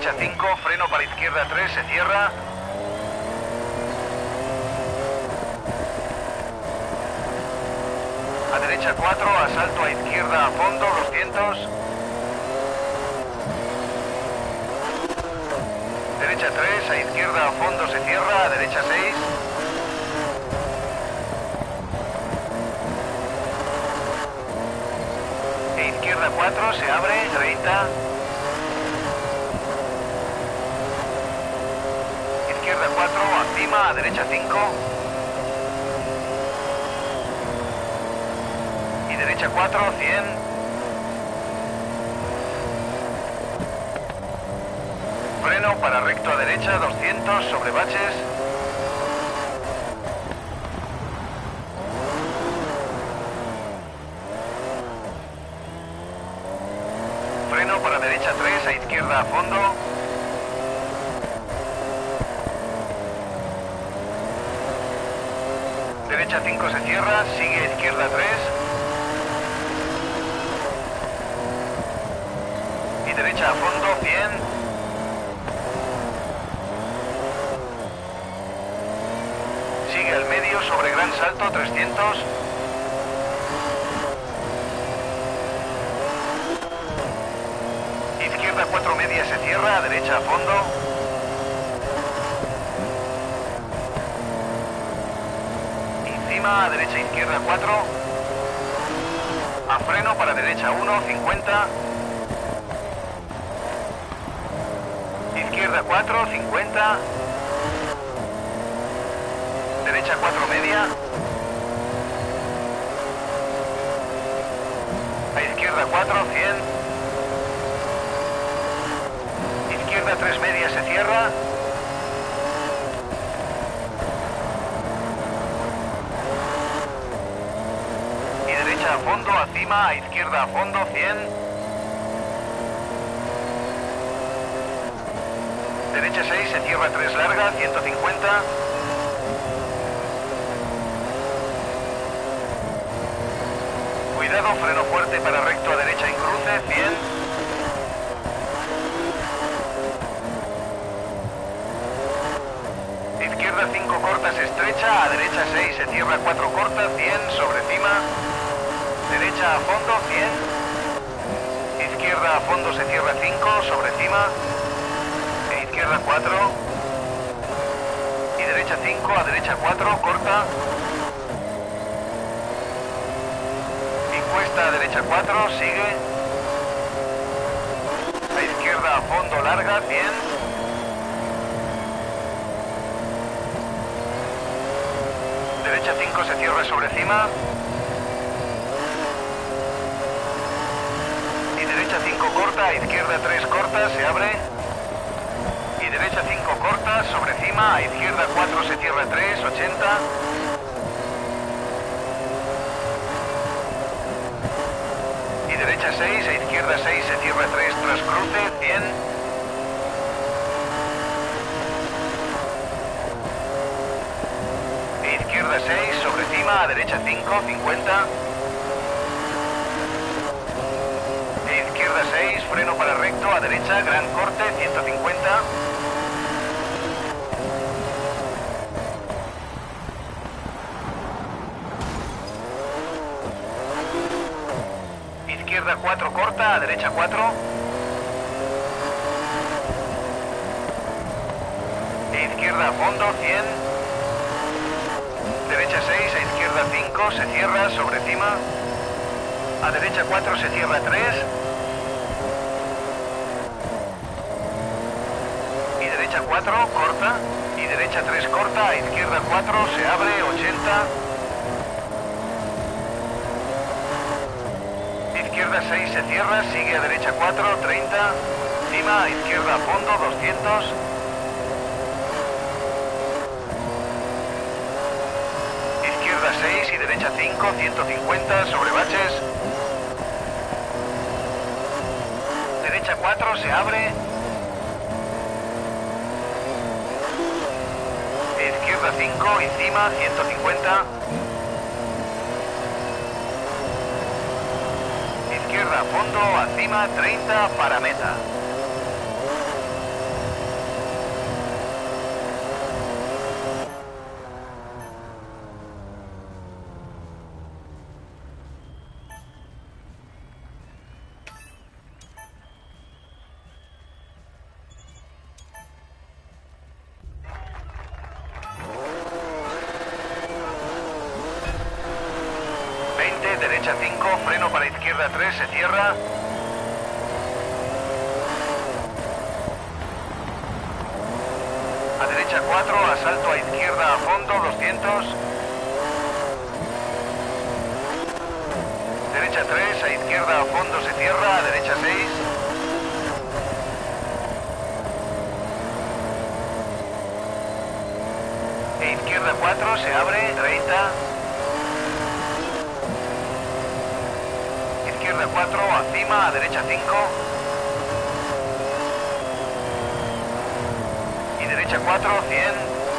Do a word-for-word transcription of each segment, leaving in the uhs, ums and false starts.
derecha cinco, freno para izquierda tres, se cierra. A derecha cuatro, asalto a izquierda a fondo, doscientos. Derecha tres, a izquierda a fondo se cierra, a derecha seis. E izquierda cuatro, se abre, treinta. Izquierda cuatro, encima, a derecha cinco. Y derecha cuatro, cien. Freno para recto a derecha, doscientos, sobre baches. Freno para derecha tres, a izquierda a fondo. Derecha cinco se cierra, sigue a izquierda tres. Y derecha a fondo, cien. Sigue al medio sobre gran salto, trescientos. Izquierda cuatro media se cierra, a derecha a fondo. Encima, a derecha izquierda cuatro. A freno para derecha uno, cincuenta. Izquierda cuatro, cincuenta. Derecha cuatro media. A izquierda cuatro, cien. Izquierda tres media se cierra. Y derecha a fondo, encima, a izquierda a fondo, cien. Derecha seis, se cierra tres larga, ciento cincuenta. Cuidado, freno fuerte para recto a derecha en cruce, cien. Izquierda cinco cortas estrecha, a derecha seis se cierra cuatro cortas, cien, sobre cima. Derecha a fondo, cien. Izquierda a fondo se cierra cinco, sobre cima. E izquierda cuatro. Y derecha cinco, a derecha cuatro, corta. A derecha cuatro, sigue. A izquierda a fondo larga, cien. Derecha cinco se cierra sobre cima. Y derecha cinco corta, a izquierda tres corta, se abre. Y derecha cinco corta, sobre cima, a izquierda cuatro se cierra tres, ochenta. Derecha seis, a izquierda seis se cierra tres tras cruce, cien. E izquierda seis, sobre cima, a derecha cinco, cincuenta. E izquierda seis, freno para recto, a derecha, gran corte, ciento cincuenta. Izquierda cuatro corta, a derecha cuatro. E izquierda a fondo, cien. Derecha seis, a izquierda cinco, se cierra, sobre cima. A derecha cuatro se cierra tres. Y derecha cuatro, corta. Y derecha tres corta, a izquierda cuatro, se abre, ochenta. Izquierda seis se cierra, sigue a derecha cuatro, treinta. Cima, a izquierda a fondo, doscientos. Izquierda seis y derecha cinco, ciento cincuenta, sobre baches. Derecha cuatro, se abre. Izquierda cinco, encima, ciento cincuenta. Izquierda a fondo, encima, treinta, para meta. derecha cinco, freno para izquierda tres, se cierra. A derecha cuatro, asalto a izquierda a fondo, doscientos. Derecha tres, a izquierda a fondo, se cierra, a derecha seis. E izquierda cuatro, se abre, treinta. Izquierda cuatro, a cima, a derecha cinco. Y derecha cuatro, cien.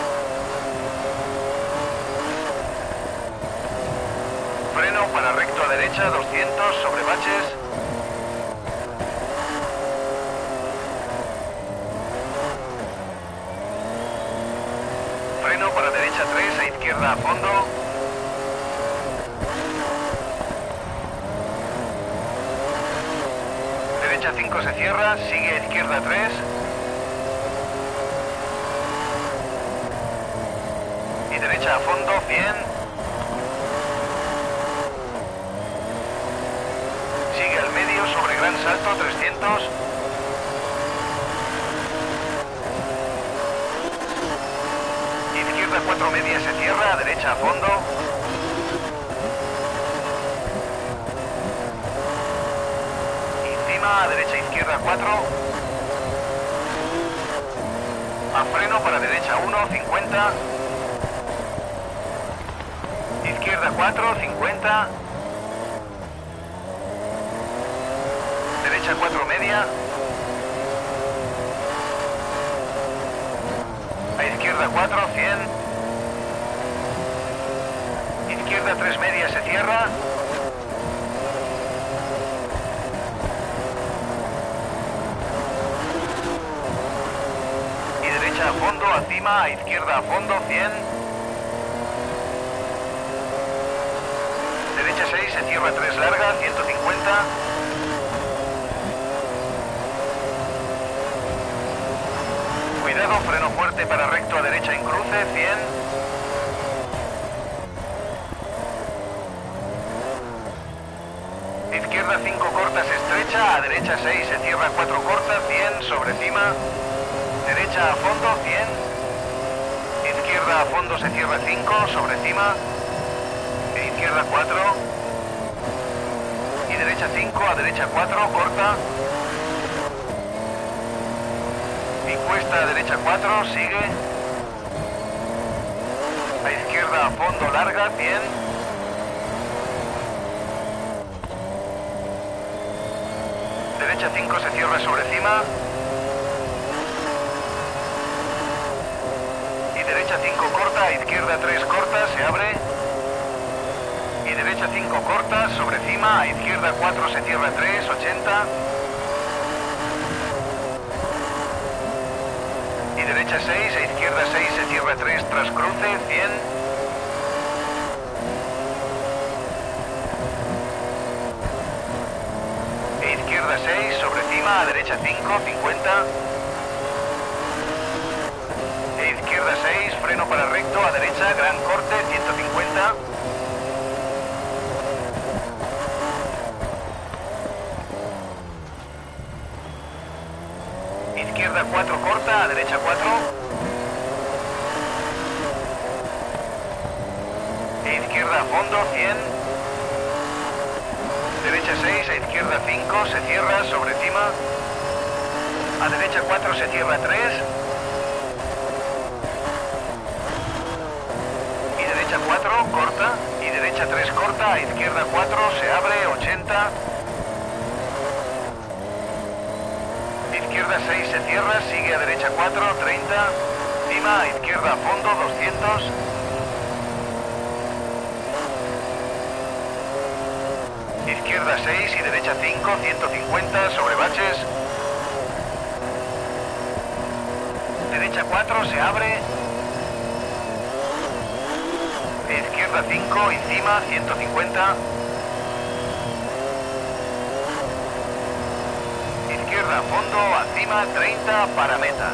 Freno para recto a derecha, doscientos, sobre baches. Freno para derecha tres, a izquierda a fondo. Derecha cinco se cierra, sigue a izquierda tres. Y derecha a fondo, cien. Sigue al medio sobre gran salto, trescientos. Izquierda cuatro media se cierra, a derecha a fondo. Encima, a derecha izquierda cuatro. A freno para derecha uno, cincuenta. Izquierda cuatro, cincuenta. Derecha cuatro media. A izquierda cuatro, cien. Izquierda tres media se cierra. Y derecha a fondo, a cima, a izquierda a fondo, cien. Derecha seis, se cierra tres larga, ciento cincuenta. Cuidado, freno fuerte para recto a derecha en cruce, cien. Izquierda cinco cortas estrecha, a derecha seis se cierra cuatro cortas, cien, sobre cima. Derecha a fondo, cien. Izquierda a fondo se cierra cinco, sobre cima. E izquierda cuatro. Y derecha cinco, a derecha cuatro, corta. Y cuesta a derecha cuatro, sigue. A izquierda a fondo larga, cien. Derecha cinco se cierra sobre cima. Y derecha cinco corta, a izquierda tres corta, se abre. Y derecha cinco corta, sobre cima, a izquierda cuatro se cierra tres, ochenta. Y derecha seis, a izquierda seis se cierra tres tras cruce, cien. E izquierda seis, sobre cima, a derecha cinco, cincuenta. E izquierda seis, freno para recto, a derecha, gran corte, ciento cincuenta. Izquierda cuatro corta, a derecha cuatro. E izquierda a fondo, cien. Derecha seis, a izquierda cinco, se cierra sobre cima. A derecha cuatro se cierra tres. Y derecha cuatro, corta. Y derecha tres corta, a izquierda cuatro, se abre, ochenta. Izquierda seis se cierra, sigue a derecha cuatro, treinta. Cima, a izquierda a fondo, doscientos. Izquierda seis y derecha cinco, ciento cincuenta, sobre baches. Derecha cuatro, se abre. Izquierda cinco, encima, ciento cincuenta. Izquierda a fondo, a cima, treinta, para meta.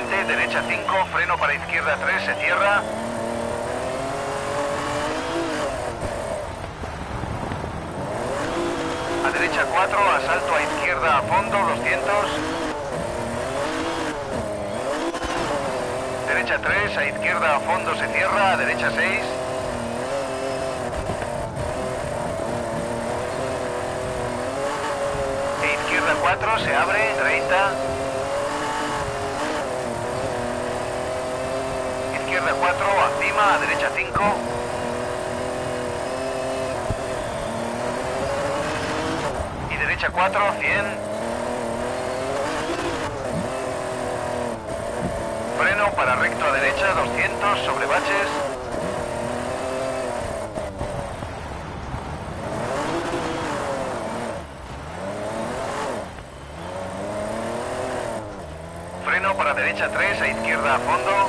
veinte, derecha cinco, freno para izquierda tres, se cierra. A derecha cuatro, asalto a izquierda a fondo, doscientos. Derecha tres, a izquierda a fondo se cierra, a derecha seis. E izquierda cuatro, se abre, treinta. Izquierda cuatro, encima, a derecha cinco. Y derecha cuatro, cien. Freno para recto a derecha, doscientos, sobre baches. Freno para derecha tres, a izquierda a fondo.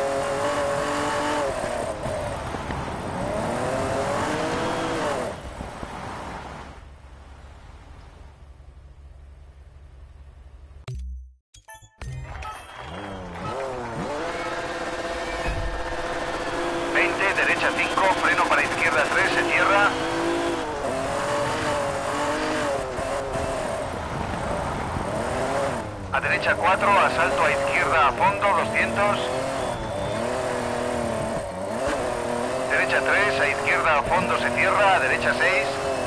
Derecha cinco, freno para izquierda tres, se cierra. A derecha cuatro, asalto a izquierda a fondo, doscientos. Derecha tres, a izquierda a fondo se cierra, a derecha seis.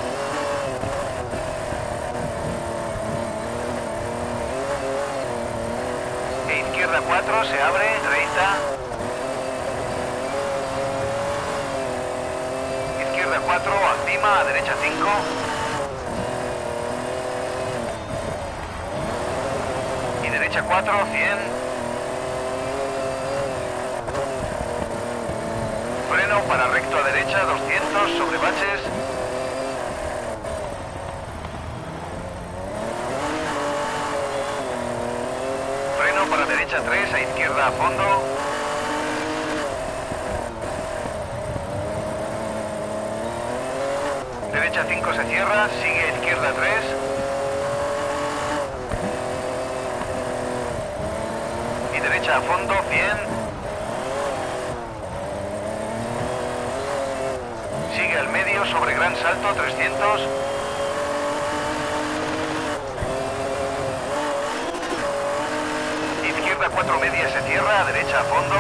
E izquierda cuatro, se abre, treinta. cuatro, encima, a derecha cinco. Y derecha cuatro, cien. Freno para recto a derecha, doscientos, sobre baches. Freno para derecha tres, a izquierda a fondo. Derecha cinco se cierra, sigue a izquierda tres. Y derecha a fondo, cien. Sigue al medio sobre gran salto, trescientos. Izquierda cuatro media se cierra, a derecha a fondo.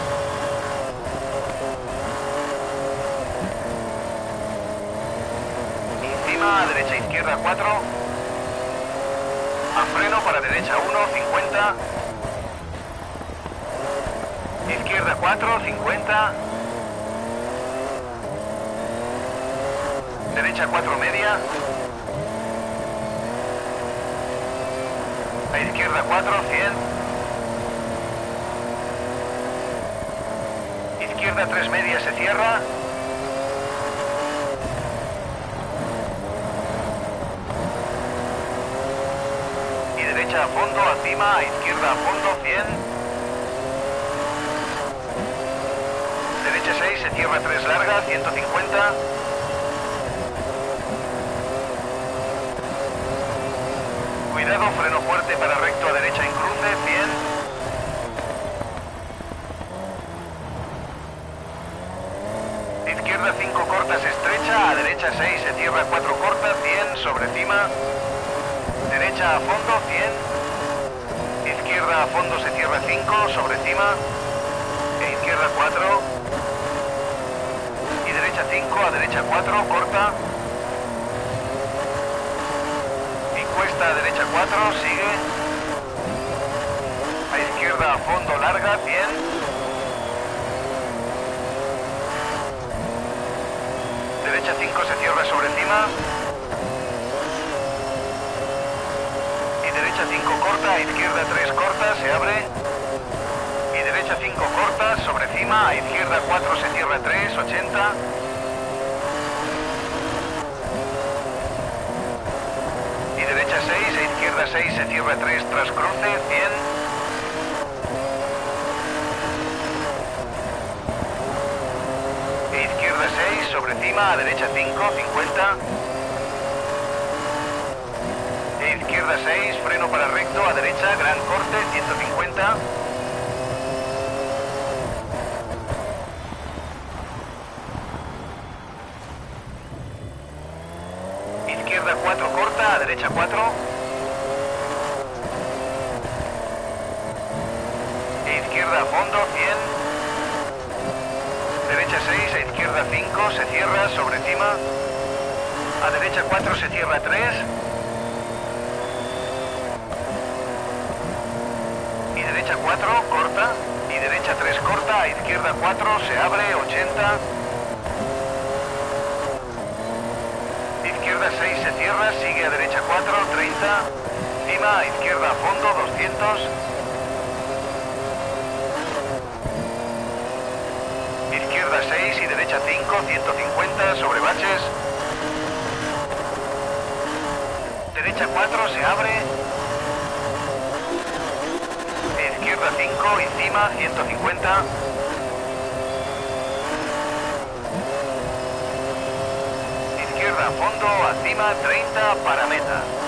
A derecha izquierda cuatro. A freno para derecha uno, cincuenta. Izquierda cuatro, cincuenta. Derecha cuatro media. A izquierda cuatro, cien. Izquierda tres media se cierra. A fondo, encima, a izquierda a fondo, cien. Derecha seis, se cierra tres larga, ciento cincuenta. Cuidado, freno fuerte para recto a derecha en cruce, cien. Izquierda cinco cortas estrecha, a derecha seis, se cierra cuatro cortas, cien, sobre cima. Derecha a fondo, cien. Izquierda a fondo se cierra cinco, sobre cima. E izquierda cuatro. Y derecha cinco, a derecha cuatro, corta. Y cuesta a derecha cuatro, sigue. A izquierda a fondo larga, cien. Derecha cinco se cierra sobre cima. Derecha cinco corta, izquierda tres corta, se abre. Y derecha cinco corta, sobre cima, a izquierda cuatro se cierra tres, ochenta. Y derecha seis, a izquierda seis se cierra tres tras cruce, cien. E izquierda seis, sobre cima, a derecha cinco, cincuenta. Izquierda seis, freno para recto, a derecha, gran corte, ciento cincuenta. izquierda a fondo, cien. Derecha seis, a izquierda cinco, se cierra sobre cima. A derecha cuatro, se cierra tres. Y derecha cuatro, corta. Y derecha tres, corta. A izquierda cuatro, se abre, ochenta. Izquierda seis, se cierra. Sigue a derecha cuatro, treinta. Cima, a izquierda a fondo, doscientos. Izquierda seis y derecha cinco, ciento cincuenta, sobre baches. Derecha cuatro, se abre. Izquierda cinco y cima, ciento cincuenta. Izquierda a fondo, a cima, treinta, para meta.